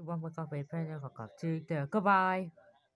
One more copy, pen, Tuesday. Goodbye.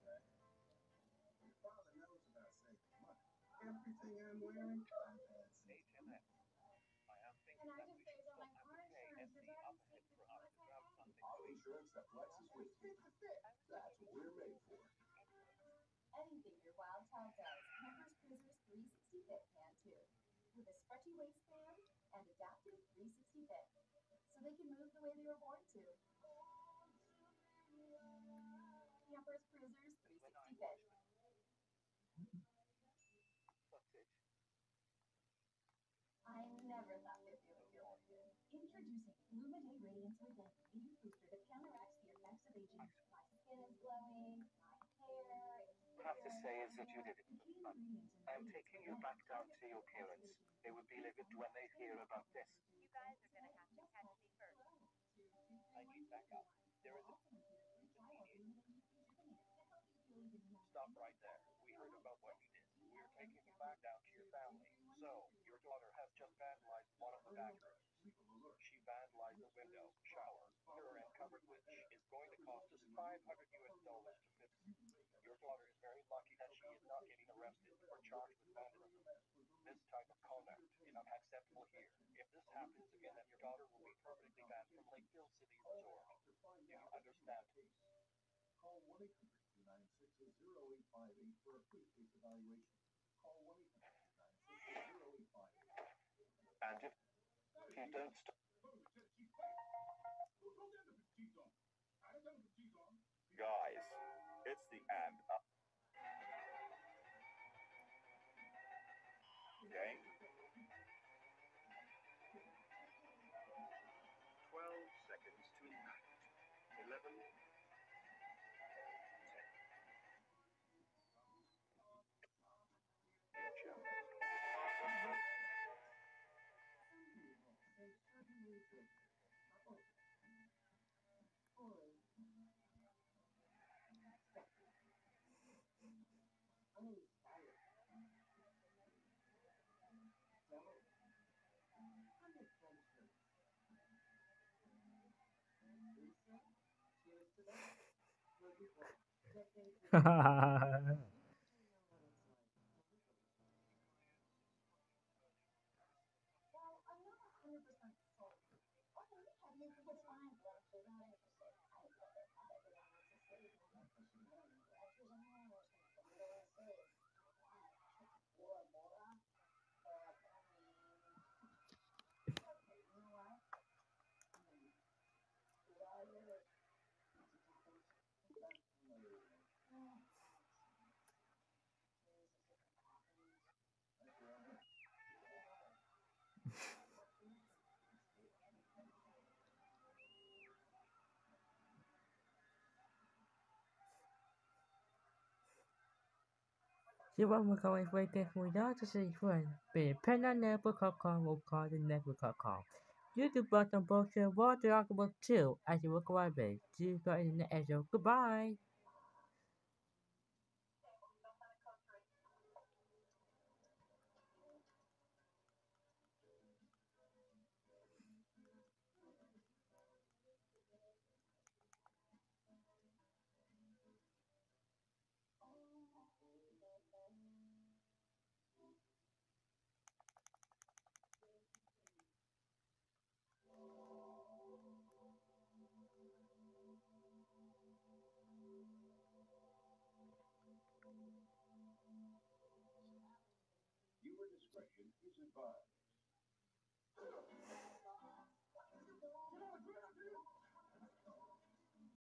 Chị vẫn một câu quay kênh mùi đó cho sĩ phần bị pen on never call will call the never call. YouTube button brochure water argument 2 as you work away babe. You got in the edge of goodbye.